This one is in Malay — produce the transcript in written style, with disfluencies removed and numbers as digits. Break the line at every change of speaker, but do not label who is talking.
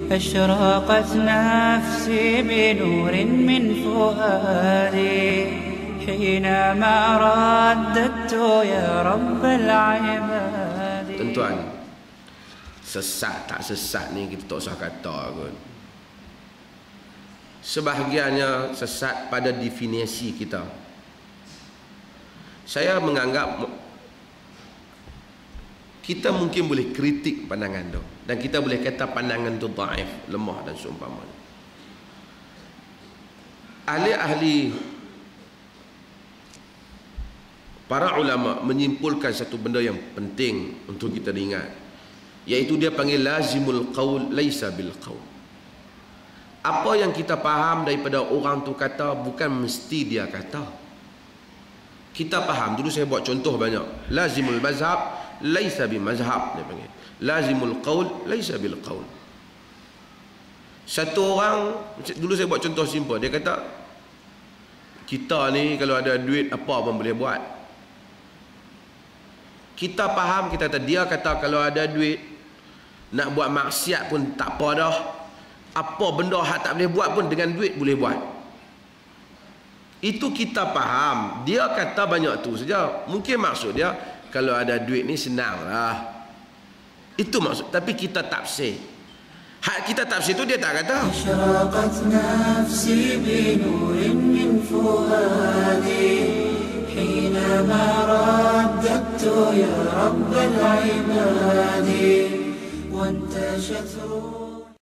أشرقت نفسي بنور من فؤادي حينما رددت يا رب العباد.
Tuan-tuan, sesat tak sesat ni kita tak usah kata kot. Sebahagiannya sesat pada definisi kita. Saya menganggap kita mungkin boleh kritik pandangan tu, dan kita boleh kata pandangan tu dhaif, lemah dan seumpama. Ahli-ahli, para ulama menyimpulkan satu benda yang penting untuk kita ingat, iaitu dia panggil lazimul qaul laisa bil qaul. Apa yang kita faham daripada orang tu kata bukan mesti dia kata. Kita faham, dulu saya buat contoh banyak. Lazimul mazhab laisa bi mazhab, dia panggil. Lazimul qaul laisa bil qaul. Satu orang, dulu saya buat contoh simple, dia kata kita ni kalau ada duit apa pun boleh buat. Kita faham, kita kata dia kata kalau ada duit nak buat maksiat pun tak apa dah. Apa benda hak tak boleh buat pun dengan duit boleh buat. Itu kita faham. Dia kata banyak tu saja. Mungkin maksud dia kalau ada duit ni senanglah. Itu maksud. Tapi kita tafsir. Hak kita tafsir tu dia tak kata.
Ashraqat nafsi binurin min fuadi hinama raddadtu ya rabbal ibadi wa antashat